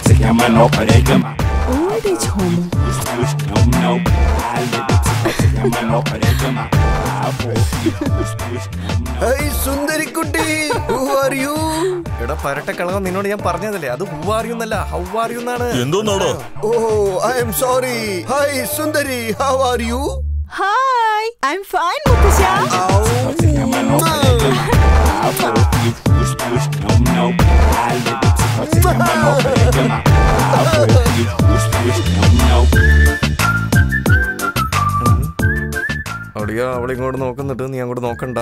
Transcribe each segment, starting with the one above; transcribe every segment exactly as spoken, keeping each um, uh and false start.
Old age home. Hey Sundari Kutti, who are you? എടാ പരട്ടക്കളവൻ നിന്നോട് ഞാൻ പറഞ്ഞതല്ലേ അത് who are you എന്നല്ല how are you എന്നാണ്. എന്തോന്നാടോ? Oh, I am sorry. Hi Sundari, how are you? Hi, I'm fine, Mukusha. അടിയാ അവളിങ്ങോട്ട് നോക്കുന്നിട്ട് നീ അങ്ങോട്ട് നോക്കണ്ട.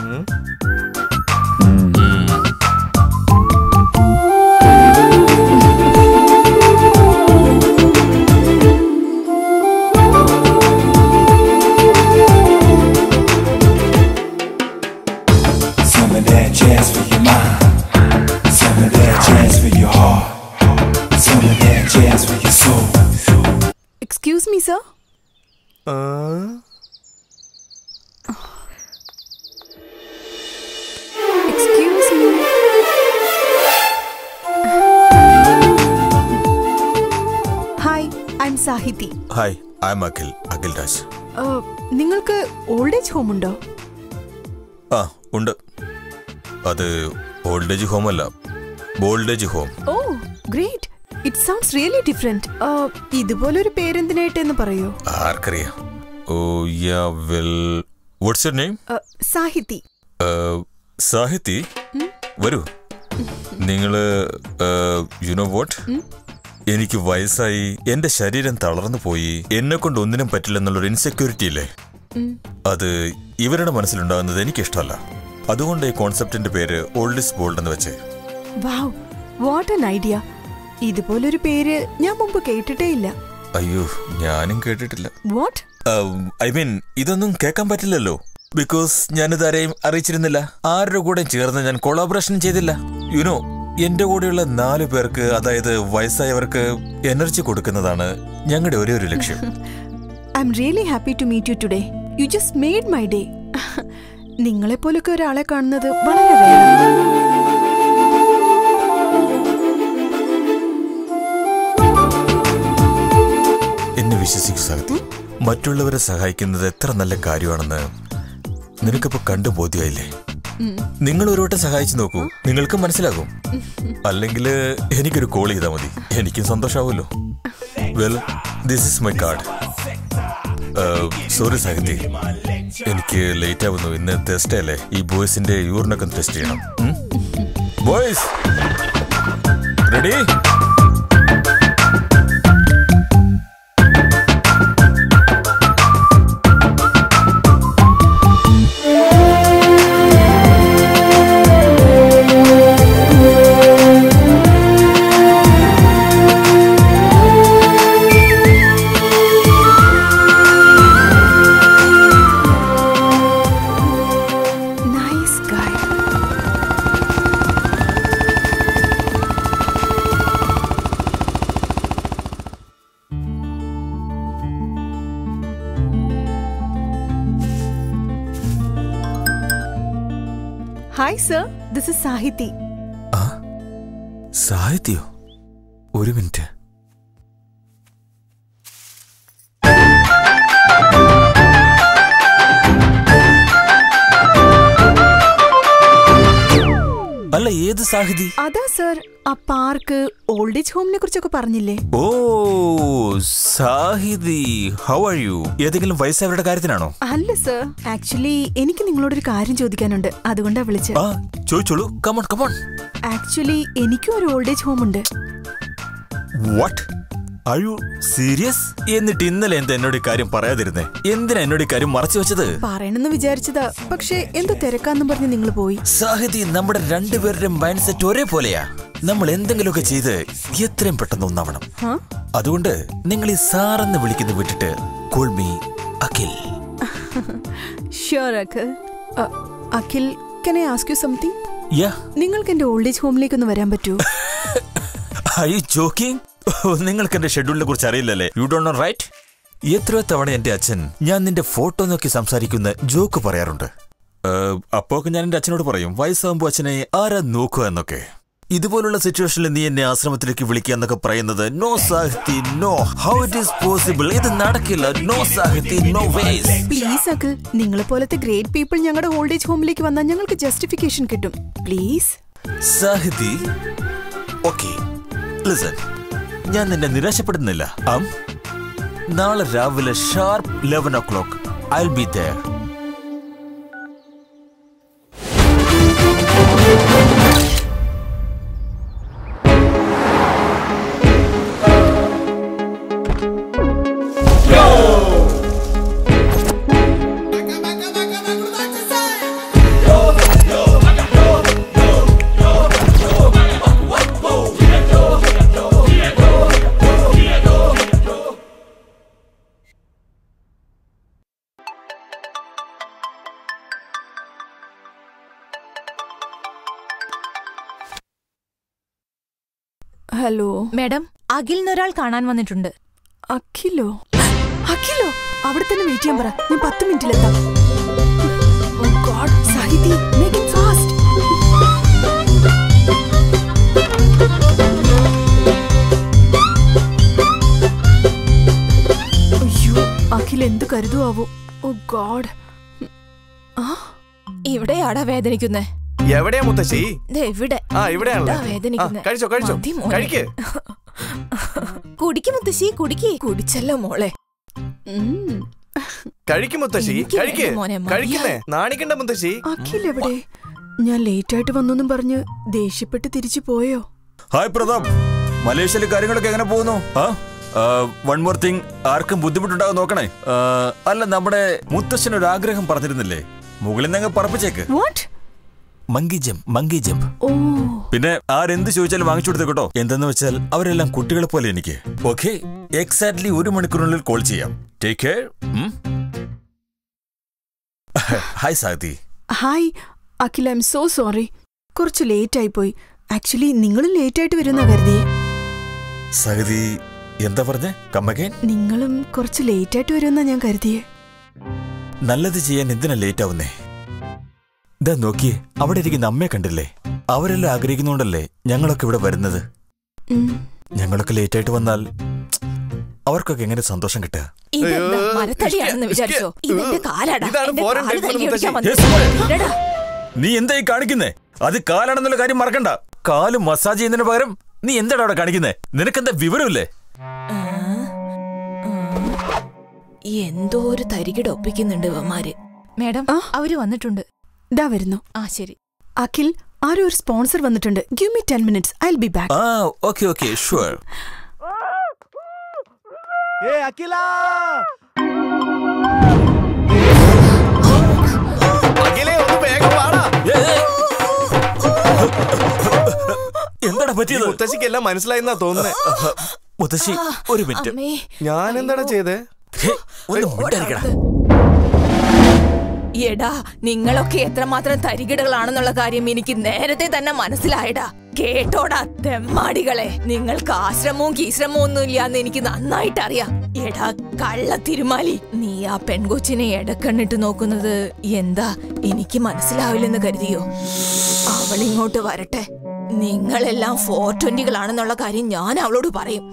Jazz for your mind, some of that jazz for your heart, some of that jazz for your soul. Excuse me, sir. Uh? Excuse me. Hi, I'm Sahiti. Hi, I'm Akhil, Akhil Raj. Uh, നിങ്ങൾക്ക് old age home ഉണ്ടോ? ആ ഉണ്ട്. അത് old age home അല്ല, bold age home. Oh great, it sounds really different. ഇതുപോലൊരു പേരെന്തിനായിട്ടെന്ന് പറയോ? ആർക്കറിയാം. Oh yeah well, what's your name? Sahithi. Sahithi, വരൂ. നിങ്ങള് യു നോ വാട്ട്, എനിക്ക് വയസ്സായി, എന്റെ ശരീരം തളർന്നു പോയി, എന്നെ കൊണ്ട് ഒന്നിനും പറ്റില്ലെന്നുള്ളൊരു ഇൻസെക്യൂരിറ്റി ഇല്ലേ, അത് ഇവരുടെ മനസ്സിലുണ്ടാകുന്നത് എനിക്കിഷ്ടമല്ല. അതുകൊണ്ട് ഈ കോൺസെപ്റ്റിന്റെ പേര് ഓൾഡ് ഈസ് ബോൾഡ് എന്ന് വെച്ചേ. Wow, what an idea. ഇതുപോലൊരു പേര് ഞാൻ മുമ്പ് കേട്ടിട്ടേ ഇല്ല. അയ്യോ, ഞാനും കേട്ടിട്ടില്ല. വാട്ട്? ഐ മീൻ ഇതൊന്നും കേൾക്കാൻ പറ്റില്ലല്ലോ, ബിക്കോസ് ഞാനിതാരെയും അറിയിച്ചിരുന്നില്ല. ആരുടെ കൂടെ ചേർന്ന് ഞാൻ കൊളാബറേഷൻ ചെയ്തില്ല. യുനോ, എന്റെ കൂടെയുള്ള നാല് പേർക്ക്, അതായത് വയസ്സായവർക്ക് എനർജി കൊടുക്കുന്നതാണ് ഞങ്ങളുടെ ഒരേ ഒരു ലക്ഷ്യം. I'm really happy to meet you today. You just made my day. നിങ്ങളെപ്പോലൊക്കെ ഒരാളെ കാണുന്നത് വളരെ റെയറാണ്. എന്നെ വിശ്വസിക്കൂ സാഹിതി, മറ്റുള്ളവരെ സഹായിക്കുന്നത് എത്ര നല്ല കാര്യമാണെന്ന് നിനക്കിപ്പോ കണ്ടു ബോധ്യമായില്ലേ? നിങ്ങൾ ഒരു വട്ടം സഹായിച്ചു നോക്കൂ, നിങ്ങൾക്ക് മനസ്സിലാകും. അല്ലെങ്കിൽ എനിക്കൊരു കോൾ ചെയ്താൽ മതി, എനിക്കും സന്തോഷമാവുമല്ലോ. Well, this is my card. Sorry Sahithi, എനിക്ക് ലേറ്റ് ആവുന്നു. ഇന്ന് ടെസ്റ്റ് അല്ലേ, ഈ ബോയ്സിന്റെ യൂറിനൊക്കെ ടെസ്റ്റ് ചെയ്യണം. Boys ready? Hi sir, this is Sahithi. ആ സാഹിതിയോ? ഒരു മിനിറ്റ്. അല്ല, ഏത് സാഹിതി? അതാ സർ, ആ പാർക്ക്, ഓൾഡ് ഏജ് ഹോമിനെ കുറിച്ചൊക്കെ പറഞ്ഞില്ലേ? Oh Sahithi, how are you? ഏതെങ്കിലും വയസ്സായവരുടെ കാര്യത്തിനാണോ? അല്ല സർ, ആക്ച്വലി എനിക്ക് നിങ്ങളോടൊരു കാര്യം ചോദിക്കാനുണ്ട്, അതുകൊണ്ടാ വിളിച്ചത്. ആ ചോദിച്ചോളൂ, കമോൺ കമോൺ. ആക്ച്വലി എനിക്കും ഒരു ഓൾഡ് ഏജ് ഹോം ഉണ്ട്. What, are you serious? എന്നിട്ട് ഇന്നലെ എന്താ എന്നോട് കാര്യം പറയാതിരുന്നേ? എന്തിനാ എന്നോട് കാര്യം മറച്ചു വെച്ചത്? പറയണമെന്ന് വിചാരിച്ചതാ, പക്ഷെ എന്തോ തിരക്കാന്നും പറഞ്ഞ് നിങ്ങൾ പോയി. സാഹിതി, നമ്മുടെ രണ്ടുപേരുടെ മൈൻഡ് സെറ്റ് ഒരേപോലെയാ. നമ്മൾ എന്തെങ്കിലുമൊക്കെ ചെയ്ത് എത്രയും പെട്ടെന്ന് ഒന്നാവണം. അതുകൊണ്ട് നിങ്ങൾ ഈ സാറെന്ന് വിളിക്കുന്ന വിട്ടിട്ട് call me Akhil. Sure Akhil. Akhil, can I ask you something? Yeah. നിങ്ങൾക്ക് എന്റെ ഓൾഡ് ഏജ് ഹോമിലേക്ക് ഒന്ന് വരാൻ പറ്റുമോ? Are you joking? നിങ്ങൾക്ക് എന്റെ ഷെഡ്യൂളിനെ കുറിച്ച് അറിയില്ലല്ലേ? You don't know right? എത്രയോ തവണ എന്റെ അച്ഛൻ ഞാൻ നിന്റെ ഫോട്ടോ നോക്കി സംസാരിക്കുന്ന ജോക്ക് പറയാറുണ്ട്. അപ്പോഴൊക്കെ ഞാൻ എന്റെ അച്ഛനോട് പറയും, വയസ്സാകുമ്പോ അച്ഛനെ ആരാ നോക്കുക എന്നൊക്കെ. ഇതുപോലുള്ള സിറ്റുവേഷനിൽ നീ എന്നെ ആശ്രമത്തിലേക്ക് വിളിക്കുക എന്നൊക്കെ പറയുന്നത് no Sahithi no. How it is possible? ഇത് നടക്കില്ല. No Sahithi, no ways. Please Akhil, നിങ്ങളെ പോലത്തെ ഗ്രേറ്റ് പീപ്പിൾ ഞങ്ങളുടെ ഓൾഡ് ഏജ് ഹോമിലേക്ക് വന്നാൽ ഞങ്ങൾക്ക് ജസ്റ്റിഫിക്കേഷൻ കിട്ടും. പ്ലീസ് സാഹിത്തി. ഓക്കെ ലിസൺ, ഞാൻ നിന്നെ നിരാശപ്പെടുന്നില്ല. ആം നാളെ രാവിലെ sharp eleven o'clock I will be there. Hello madam, അഖിലിനൊരാൾ കാണാൻ വന്നിട്ടുണ്ട്. അഖിലോ? അഖിലോ? അവിടെ തന്നെ വെയിറ്റ് ചെയ്യാൻ പറ, ഞാൻ പത്ത് മിനിറ്റിലെത്താം. Oh god, Sahithi, make it fast. അയ്യോ, അഖിൽ എന്ത് കരുതുവാവോ? ഓ ഗോഡ്. ആ ഇവിടെയാടാ വേദനിക്കുന്നേ. എവിടെയാ മുത്തശ്ശി? ഇവിടെ ആ ഇവിടെയാണല്ലോ. വേദനിക്കുന്നേ. കഴിച്ചോ കഴിച്ചോ കഴിക്ക്. കുടിക്ക് മുത്തശ്ശി, കുടിക്ക്. കുടിച്ചല്ലോ മോളെ. കഴിക്ക് മുത്തശ്ശി, കഴിക്ക്. കഴിക്കുന്നേ, നാണിക്കണ്ട മുത്തശ്ശി. അഖിൽ എവിടെ? ഞാൻ ലേറ്റ് ആയിട്ട് വന്നൊന്നും പറഞ്ഞ് ദേഷ്യപ്പെട്ട് തിരിച്ചു പോയോ? ഹായ് പ്രതാപ്, മലേഷ്യയിലെ കാര്യങ്ങളൊക്കെ എങ്ങനെ പോകുന്നു? വൺ മോർ തിങ്, ആർക്കും ബുദ്ധിമുട്ടുണ്ടാകും നോക്കണേ. അല്ല, നമ്മുടെ മുത്തശ്ശനൊരു ആഗ്രഹം പറഞ്ഞിരുന്നില്ലേ? മുകളിൽ നിന്ന് പറപ്പിച്ചേക്ക്. Monkey jump, monkey jump. പിന്നെ ആരെന്ത് ചോദിച്ചാലും വാങ്ങിച്ചു കൊടുത്തു കേട്ടോ. എന്തെന്ന് വെച്ചാൽ അവരെല്ലാം കുട്ടികളെ പോലെ എനിക്ക്. ഓക്കെ, എക്സാക്ട്ലി ഒരു മണിക്കൂറിനുള്ളിൽ കോൾ ചെയ്യാം. Take care. Hi Sahithi. Hi Akhil, I'm so sorry. കുറച്ച് ലേറ്റ് ആയി പോയി. ആക്ച്വലി നിങ്ങളും ലേറ്റ് ആയിട്ട് വരുന്ന കരുതിയേ. സാഹിതി എന്താ പറഞ്ഞേ? Come again. നിങ്ങളും കുറച്ച് ലേറ്റ് ആയിട്ട് വരുമെന്നാ ഞാൻ കരുതിയേ. നല്ലത് ചെയ്യാൻ എന്തിനാ ലേറ്റ് ആവുന്നേ? ഇതാ നോക്കിയേ, അവിടെ ഇരിക്കുന്ന അമ്മയെ കണ്ടില്ലേ? അവരെല്ലാം ആഗ്രഹിക്കുന്നുണ്ടല്ലേ ഞങ്ങളൊക്കെ ഇവിടെ വരുന്നത്. ഞങ്ങളൊക്കെ ലേറ്റ് ആയിട്ട് വന്നാൽ അവർക്കൊക്കെ എങ്ങനെ സന്തോഷം കിട്ടുക? നീ എന്തായി കാണിക്കുന്നേ? അത് കാലാണെന്നുള്ള കാര്യം മറക്കണ്ട. കാല് മസാജ് ചെയ്യുന്നതിന് പകരം നീ എന്താണ് അവിടെ കാണിക്കുന്നേ? നിനക്കെന്താ വിവരമില്ലേ? എന്തോ ഒരു തരികിട ഒപ്പിക്കുന്നുണ്ട് ഇവന്മാര്. മാഡം, അവര് വന്നിട്ടുണ്ട്. ദാ വരുന്നു. ആ ശരി. അഖിൽ, ആരോ ഒരു സ്പോൺസർ വന്നിട്ടുണ്ട്. Give me ten minutes, I will be back. ആ ഓക്കേ ഓക്കേ ഷുവർ. ഏ അഖില, അഖിലേ ഒന്ന് വേഗം വാടാ. എന്താടാ പറ്റിയത്? മുത്തശ്ശിക്ക് എല്ലാം മനസ്സിലായെന്നാ തോന്നുന്നേ. മുത്തശ്ശി ഒരു മിനിറ്റ്. ഞാൻ എന്താടാ ചെയ്തേ? എടാ, നിങ്ങളൊക്കെ എത്രമാത്രം തരികിടകളാണെന്നുള്ള കാര്യം എനിക്ക് നേരത്തെ തന്നെ മനസ്സിലായടാ. കേട്ടോടാ തെമ്മാടികളെ, നിങ്ങൾക്ക് ആശ്രമവും കീശ്രമവും ഒന്നും ഇല്ലാന്ന് എനിക്ക് നന്നായിട്ട് അറിയാം. എടാ കള്ള തിരുമാലി, നീ ആ പെൺകൊച്ചിനെ എടക്കണ്ണിട്ട് നോക്കുന്നത് എന്താ എനിക്ക് മനസ്സിലാവില്ലെന്ന് കരുതിയോ? അവളിങ്ങോട്ട് വരട്ടെ. നിങ്ങളെല്ലാം ഫോർ ട്വന്റികളാണെന്നുള്ള കാര്യം ഞാൻ അവളോട് പറയും.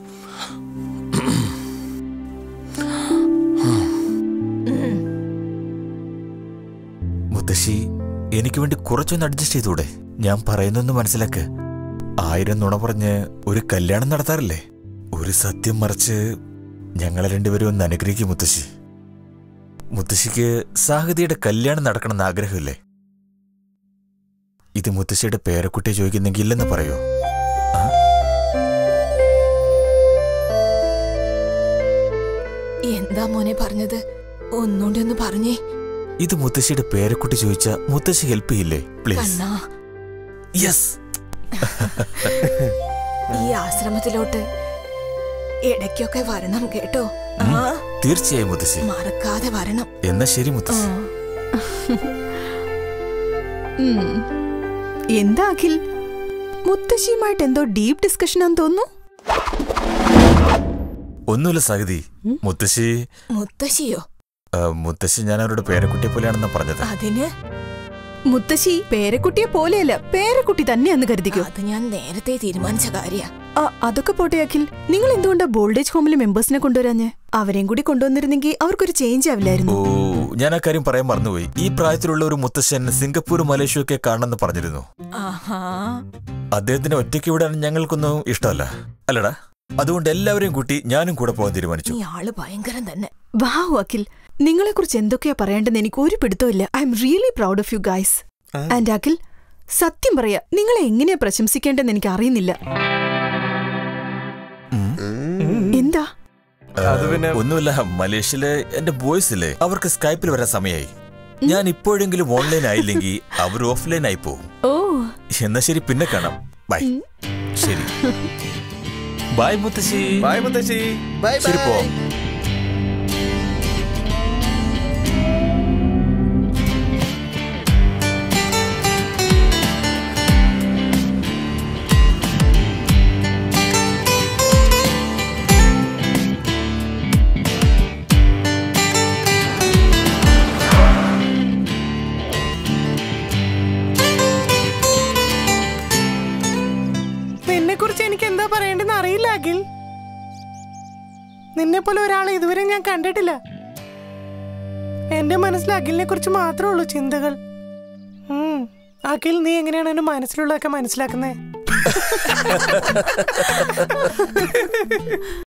മുത്തശ്ശി, എനിക്ക് വേണ്ടി കുറച്ചൊന്ന് അഡ്ജസ്റ്റ് ചെയ്തൂടെ? ഞാൻ പറയുന്നൊന്ന് മനസ്സിലാക്ക്. ആയിരം നുണ പറഞ്ഞ് ഒരു കല്യാണം നടത്താറില്ലേ? ഒരു സത്യം മറച്ച് ഞങ്ങളെ രണ്ടുപേരും ഒന്ന് അനുഗ്രഹിക്കും മുത്തശ്ശി. മുത്തശ്ശിക്ക് സാഹിതിയുടെ കല്യാണം നടക്കണമെന്ന് ആഗ്രഹമില്ലേ? ഇത് മുത്തശ്ശിയുടെ പേരക്കുട്ടിയെ ചോദിക്കുന്നെങ്കിൽ ഇല്ലെന്ന് പറയോ? എന്താ മോനെ പറഞ്ഞത്? ഒന്നുകൂടി ഒന്ന് പറഞ്ഞേ. ഇത് മുത്തശ്ശിയുടെ പേരക്കുട്ടി ചോദിച്ച മുത്തശ്ശി ഹെൽപ്പ് ചെയ്യില്ലേ? പ്ലീസ്. യെസ്. ഈ ആശ്രമത്തിലോട്ട് ഇടയ്ക്കൊക്കെ വരണം കേട്ടോ. തീർച്ചയായും മുത്തശ്ശി, മറക്കാതെ വരണം. എന്നാ ശരി മുത്തശ്ശി. എന്താ അഖിൽ, മുത്തശ്ശിയുമായിട്ട് എന്തോ ഡീപ് ഡിസ്കഷൻ ആണെന്ന് തോന്നുന്നു. ഒന്നുമില്ല സാഹിതി. മുത്തശ്ശി. മുത്തശ്ശിയോ? മുത്തശ്ശി ഞാൻ അവരുടെ പേരക്കുട്ടിയെ പോലെയാണെന്നാ പറഞ്ഞത്. അതിന് മുത്തശ്ശി പേരക്കുട്ടിയെ പോലെയല്ല, പേരക്കുട്ടി തന്നെയാന്ന് കരുതിക്കോ. അത് ഞാൻ നേരത്തെ തീരുമാനിച്ച കാര്യ. അതൊക്കെ പോട്ടെ അഖിൽ, നിങ്ങൾ എന്തുകൊണ്ടാ ബോൾഡേജ് ഹോമിലെ മെമ്പേഴ്സിനെ കൊണ്ടുവരാഞ്ഞ്? അവരെയും കൂടി കൊണ്ടുവന്നിരുന്നെങ്കിൽ അവർക്കൊരു ചേഞ്ച് ആവില്ലായിരുന്നു. ഓ, ഞാൻ ആ കാര്യം പറയാൻ മറന്നുപോയി. ഈ പ്രായത്തിലുള്ള ഒരു മുത്തശ്ശൻ സിംഗപ്പൂർ മലേഷ്യ ഒക്കെ കാണണമെന്ന് പറഞ്ഞിരുന്നു. അദ്ദേഹത്തിന് ഒറ്റയ്ക്ക് വിടാൻ ഞങ്ങൾക്കൊന്നും ഇഷ്ടമല്ല, അല്ലടാ. അതുകൊണ്ട് എല്ലാവരെയും കൂട്ടി ഞാനും കൂടെ പോകാൻ തീരുമാനിച്ചു. ആള് ഭയങ്കരം തന്നെ. വാവ് അഖിൽ, നിങ്ങളെ കുറിച്ച് എന്തൊക്കെയാ പറയേണ്ടെന്ന് എനിക്ക് ഒരു പിടുത്തമില്ല. I'm really proud of you guys. And Akhil, സത്യം പറയാ, നിങ്ങളെ എങ്ങനെയാ പ്രശംസിക്കേണ്ടെന്ന് എനിക്ക് അറിയുന്നില്ല. എന്താ? ഒന്നുമില്ല, മലേഷ്യയിലെ എന്റെ ബോയ്സ് ഇല്ലേ, അവർക്ക് സ്കൈപ്പിൽ വരാൻ സമയമായി. ഞാൻ ഇപ്പോഴെങ്കിലും ഓൺലൈൻ ആയില്ലെങ്കിൽ അവർ ഓഫ്ലൈൻ ആയി പോകും. ഓ, എന്നാ ശരി, പിന്നെ കാണാം. ബൈ. ശരി, ബൈ മുത്തശ്ശി. ബൈ മുത്തശ്ശി. ബൈ. ശരി, പോവാം. എനിക്ക് എന്താ പറയേണ്ടെന്ന് അറിയില്ല അഖിൽ. നിന്നെ പോലെ ഒരാളെ ഇതുവരെ ഞാൻ കണ്ടിട്ടില്ല. എന്റെ മനസ്സിൽ അഖിലിനെ കുറിച്ച് മാത്രമേ ഉള്ളൂ ചിന്തകൾ. അഖിൽ, നീ എങ്ങനെയാണ് എന്റെ മനസ്സിലുള്ളതൊക്കെ മനസ്സിലാക്കുന്നേ?